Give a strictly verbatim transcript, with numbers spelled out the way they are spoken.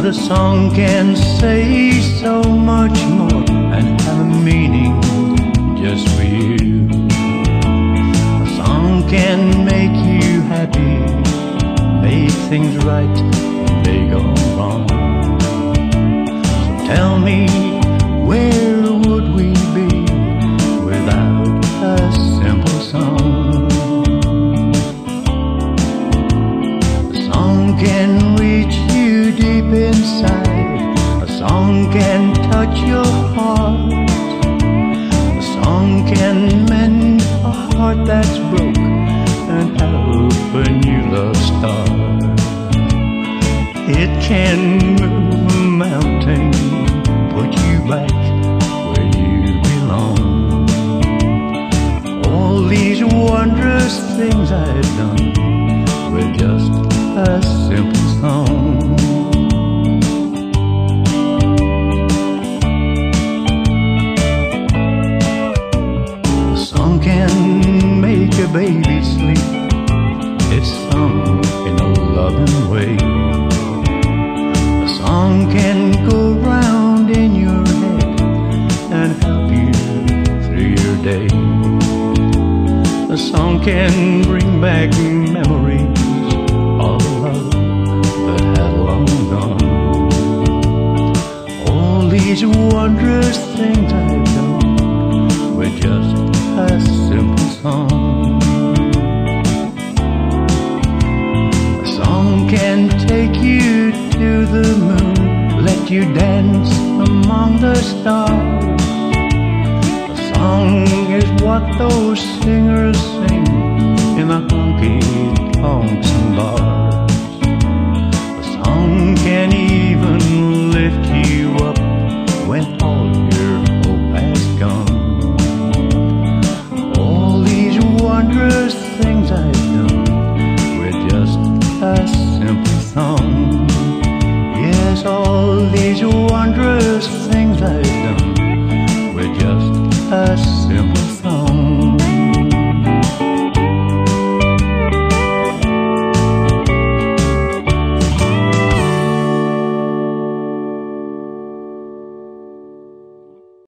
a song can say so much more and have a meaning just for you. A song can make you happy, make things right when they go wrong. So tell me, where would we be without a simple song? A song can reach you deep inside, a song can touch your heart, a song can mend a heart that's broke and help a new love start. It can move a mountain, put you back where you belong. All these wondrous things I've done with just a simple song. A song can make a baby sleep, it's sung in a loving way. A song can go round in your head and help you through your day. A song can bring back memories of love that had long gone. All these wondrous things I've done with just a simple song. A song can take you to the moon, let you dance among the stars. A song is what those singers